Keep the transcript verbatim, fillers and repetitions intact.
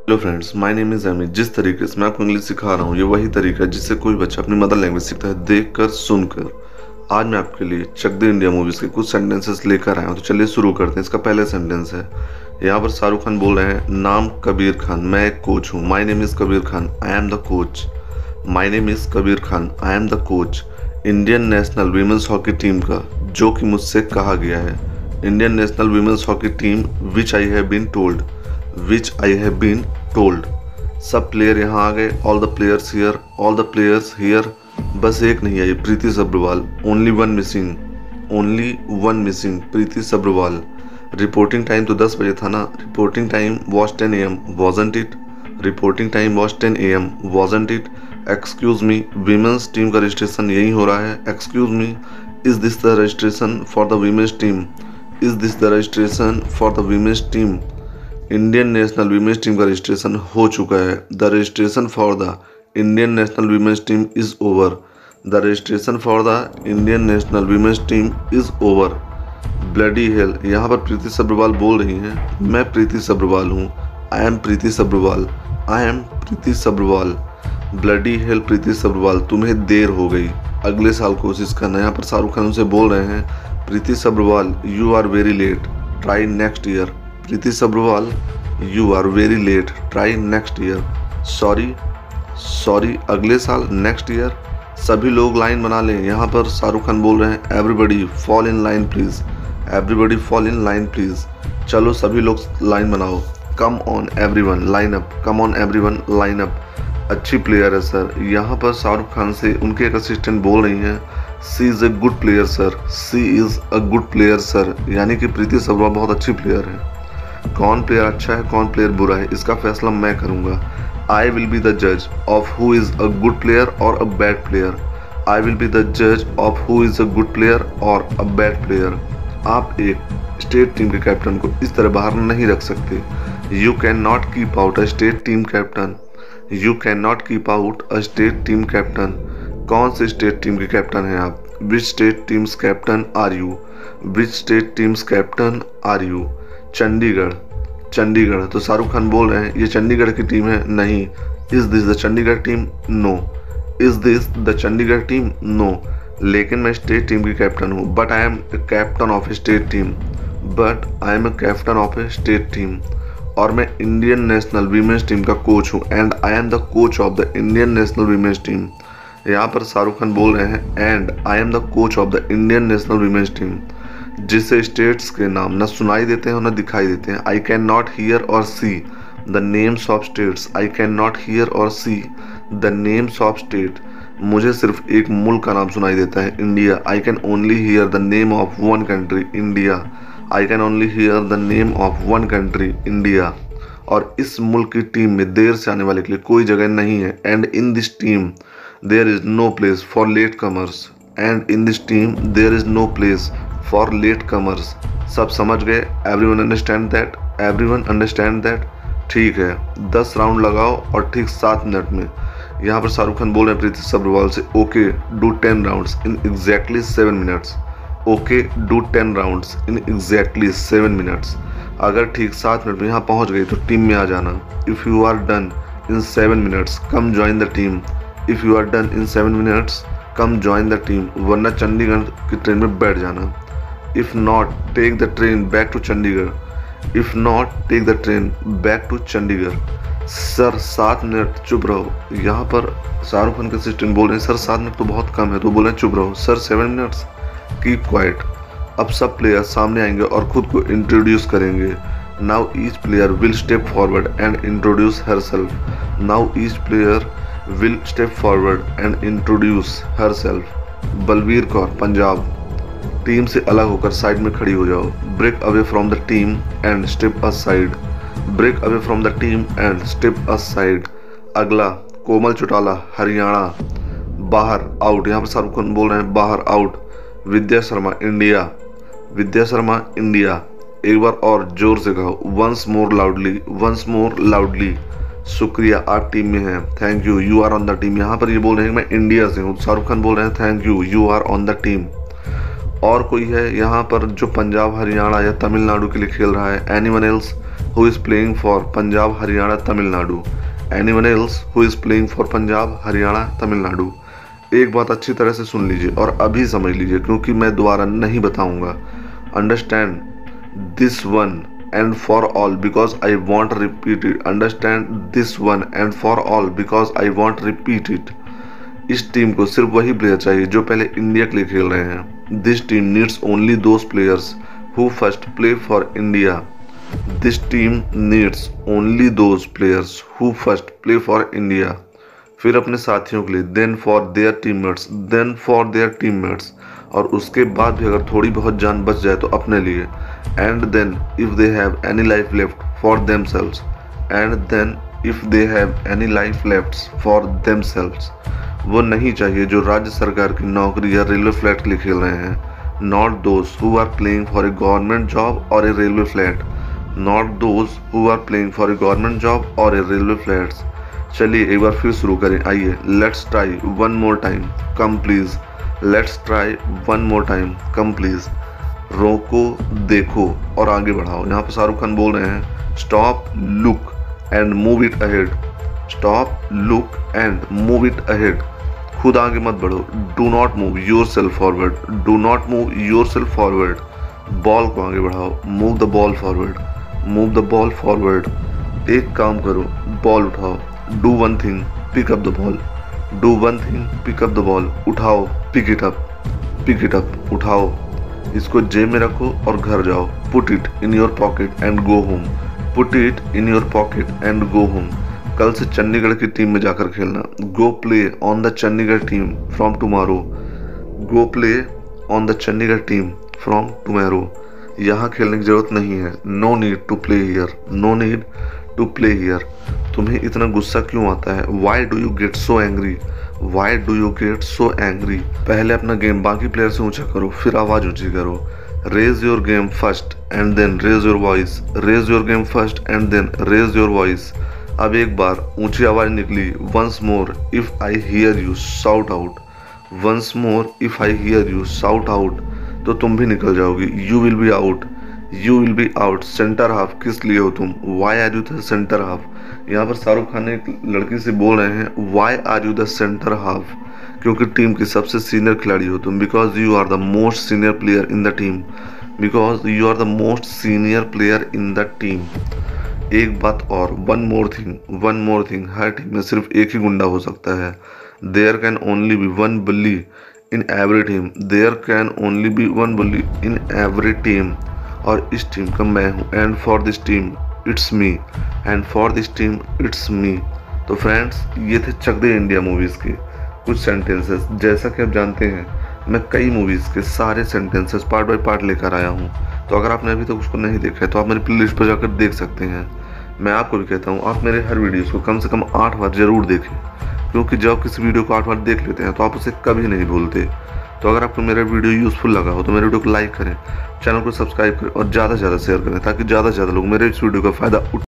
Hello friends, my name is Amit. जिस तरीके से मैं आपको इंग्लिश सिखा रहा हूँ ये वही तरीका है जिससे कोई बच्चा अपनी मदर लैंग्वेज सीखता है, देखकर सुनकर। आज मैं आपके लिए चक दे इंडिया मूवीज़ के कुछ सेंटेंसेस लेकर आया हूँ, तो चलिए शुरू करते हैं। इसका पहला सेंटेंस है, यहाँ पर शाहरुख खान बोल रहे हैं, नाम कबीर खान, मैं एक कोच हूँ। My name is Kabir Khan, I am the coach. My name is Kabir Khan, I am the coach. Indian national women's hockey team का जो कि मुझसे कहा गया है। Indian national women's hockey team which I have been told, which I have been told. सब player यहाँ आ गए, all the players here, all the players here. बस एक नहीं आई, Preeti Sabharwal, only one missing, only one missing, Preeti Sabharwal. Reporting time तो दस बजे था ना, reporting time was ten A M, wasn't it. Reporting time was ten A M, wasn't it. Excuse me, women's team का रजिस्ट्रेशन यही हो रहा है। Excuse me, is this the registration for the women's team, is this the registration for the women's team. Indian national women's team का registration हो चुका है। The registration for the Indian national women's team is over, the registration for the Indian national women's team is over. Bloody hell, यहाँ पर प्रीति सब्रवाल बोल रही हैं, मैं प्रीति सब्रवाल हूँ। I am Preeti Sabharwal, I am Preeti Sabharwal. Bloody hell Preeti Sabharwal, तुम्हें देर हो गई, अगले साल कोशिश करना। यहाँ पर शाहरुख खान उनसे बोल रहे हैं, Preeti Sabharwal you are very late, try next year. Preeti Sabharwal you are very late, try next year. Sorry, sorry अगले साल, नेक्स्ट ईयर। सभी लोग लाइन बना लें। यहाँ पर शाहरुख खान बोल रहे हैं, everybody fall in line please, everybody fall in line please. चलो सभी लोग लाइन बनाओ। Come on everyone line up, come on everyone line up. अच्छी प्लेयर है सर। यहाँ पर शाहरुख खान से उनके एक असिस्टेंट बोल रही हैं, she is a good player sir, she is a good player sir. यानी कि प्रीति सब्रवाल बहुत अच्छी प्लेयर है। कौन प्लेयर अच्छा है कौन प्लेयर बुरा है इसका फैसला मैं करूंगा। आई विल बी द जज of who is a good player और a bad player, I will be the जज of who is a good player और अ बैड प्लेयर। आप एक स्टेट टीम के कैप्टन को इस तरह बाहर नहीं रख सकते। You can not keep out a state team captain, you can not keep out a state team captain. कौन से स्टेट टीम के कैप्टन हैं आप? Which state teams captain are you, which state teams captain are you. Chandigarh, Chandigarh, तो शाहरुख खान बोल रहे हैं ये चंडीगढ़ की टीम है, नहीं। Is this the Chandigarh team? No. Is this the Chandigarh team? No. लेकिन मैं स्टेट टीम की कैप्टन हूँ, but I am captain of a state team, but I am a captain of a state team. और मैं Indian national women's team का coach हूँ, and I am the coach of the Indian national women's team. यहाँ पर शाहरुख खान बोल रहे हैं, and I am the coach of the Indian national women's team. जिससे स्टेट्स के नाम न सुनाई देते हैं और न दिखाई देते हैं। आई can not hear or see the names of states, I can not hear or see the names of state. मुझे सिर्फ एक मुल्क का नाम सुनाई देता है, India. I can only hear the name of one country, India. I can only hear the name of one country, India. और इस मुल्क की टीम में देर से आने वाले के लिए कोई जगह नहीं है। And in this team there is no place for late comers, and in this team there is no place for late comers. सब समझ गए? Everyone understand that, everyone understand that. ठीक है, दस राउंड लगाओ और ठीक सात मिनट में। यहाँ पर शाहरुख खान बोल रहे हैं प्रीति सब्रवाल से, okay do ten rounds in exactly seven minutes, okay do ten rounds in exactly seven minutes. अगर ठीक सात मिनट में यहाँ पहुँच गई तो टीम में आ जाना। If you are done in seven minutes come join the team, if you are done in seven minutes come join the team, वरना चंडीगढ़ की ट्रेन में बैठ जाना। If not, take the train back to Chandigarh, if not, take the train back to Chandigarh. Sir सात मिनट चुप रहो। यहाँ पर शाहरुख खान के असिस्टेंट बोल रहे हैं, सर सात मिनट तो बहुत कम है, तो बोल रहे हैं चुप रहो। Sir seven minutes, keep quiet. अब सब प्लेयर सामने आएंगे और खुद को इंट्रोड्यूस करेंगे। Now each player will step forward and introduce herself, now each player will step forward and introduce herself. Balveer Kaur, Punjab, team से अलग होकर साइड में खड़ी हो जाओ। Break away from the team and step aside, break away from the team and step aside. अगला कोमल चौटाला, हरियाणा, बाहर out. यहाँ पर शाहरुख खान बोल रहे हैं बाहर out. Vidya Sharma, India, Vidya Sharma, India. एक बार और जोर से कहो, once more loudly, once more loudly. शुक्रिया, आप टीम में हैं, thank you, you are on the team. यहाँ पर ये बोल रहे हैं मैं इंडिया से हूँ। शाहरुख खान बोल रहे हैं thank you, you are on the team. और कोई है यहाँ पर जो पंजाब हरियाणा या तमिलनाडु के लिए खेल रहा है? Anyone else who is playing for Punjab Haryana Tamil Nadu? Anyone else who is playing for Punjab Haryana Tamil Nadu? एक बात अच्छी तरह से सुन लीजिए और अभी समझ लीजिए, क्योंकि मैं दोबारा नहीं बताऊंगा। Understand this one and for all because I want repeat it. Understand this one and for all because I want repeat it. इस टीम को सिर्फ वही प्लेयर चाहिए जो पहले इंडिया के लिए खेल रहे हैं। This team needs only those players who first play for India. This team needs only those players who first play for India. फिर अपने साथियों के लिए, then for their teammates, then for their teammates. और उसके बाद भी अगर थोड़ी बहुत जान बच जाए तो अपने लिए। And then if they have any life left for themselves, and then if they have any life left for themselves. वो नहीं चाहिए जो राज्य सरकार की नौकरी या रेलवे फ्लैट के लिए खेल रहे हैं। Not those who are playing for a government job or a railway flat. Not those who are playing for a government job or a railway flats. चलिए एक बार फिर शुरू करें, आइए। Let's try one more time, come please. Let's try one more time, come please. रोको, देखो और आगे बढ़ाओ। यहाँ पे शाहरुख खान बोल रहे हैं stop, look and move it ahead. Stop, look and move it ahead. खुद आगे मत बढ़ो। Do not move yourself forward. Do not move yourself forward. Ball को आगे बढ़ाओ। Move the ball forward. Move the ball forward. एक काम करो, बॉल उठाओ। Do one thing, pick up the ball. Do one thing, pick up the ball. उठाओ, pick it up. Pick it up, उठाओ। इसको जेब में रखो और घर जाओ। Put it in your pocket and go home. Put it in your pocket and go home. कल से चंडीगढ़ की टीम में जाकर खेलना। Go play on the Chandigarh team from tomorrow. Go play on the Chandigarh team from tomorrow. यहाँ खेलने की जरूरत नहीं है। No need to play here. No need to play here. तुम्हें इतना गुस्सा क्यों आता है? Y do you get so angry? Why do you get so angry? पहले अपना गेम बाकी प्लेयर से ऊंचा करो, फिर आवाज ऊंची करो। Raise your game first and then raise your voice. Raise your game first and then raise your voice. अब एक बार ऊंची आवाज निकली। Once more if I hear you shout out. Once more if I hear you shout out. तो तुम भी निकल जाओगी। You will be out. You will be out. Centre half किस लिए हो तुम? Why are you the centre half? यहाँ पर शाहरुख खान एक लड़की से बोल रहे हैं why are you the centre half? क्योंकि टीम की सबसे सीनियर खिलाड़ी हो तुम। Because you are the most senior player in the team. Because you are the most senior player in the team. एक बात और, one more thing, one more thing. हर टीम में सिर्फ एक ही गुंडा हो सकता है। There can only be one bully in every team. There can only be one bully in every team. और इस टीम का मैं हूँ। And for this team it's me. And for this team it's me. तो friends, ये थे चक दे India movies के कुछ सेंटेंसेस। जैसा कि आप जानते हैं मैं कई मूवीज़ के सारे सेंटेंसेस पार्ट बाय पार्ट लेकर आया हूँ। तो अगर आपने अभी तक उसको नहीं देखा है तो आप मेरी प्लेलिस्ट पर जाकर देख सकते हैं। मैं आपको भी कहता हूँ आप मेरे हर वीडियोज़ को कम से कम आठ बार ज़रूर देखें, क्योंकि जब किसी वीडियो को आठ बार देख लेते हैं तो आप उसे कभी नहीं भूलते। तो अगर आपको मेरा वीडियो यूज़फुल लगा हो तो मेरे वीडियो को लाइक करें, चैनल को सब्सक्राइब करें और ज़्यादा से ज़्यादा शेयर करें, ताकि ज़्यादा से ज़्यादा लोग मेरे इस वीडियो का फ़ायदा उठा